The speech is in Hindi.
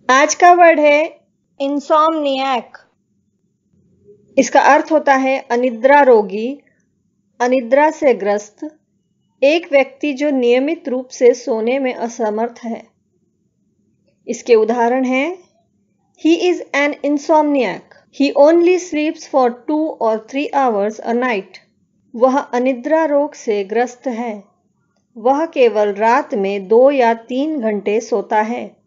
आज का वर्ड है इंसोम्नियाक। इसका अर्थ होता है अनिद्रा रोगी, अनिद्रा से ग्रस्त, एक व्यक्ति जो नियमित रूप से सोने में असमर्थ है। इसके उदाहरण हैं He is an insomniac. He only sleeps for 2 or 3 hours a night. वह अनिद्रा रोग से ग्रस्त है। वह केवल रात में 2 या 3 घंटे सोता है।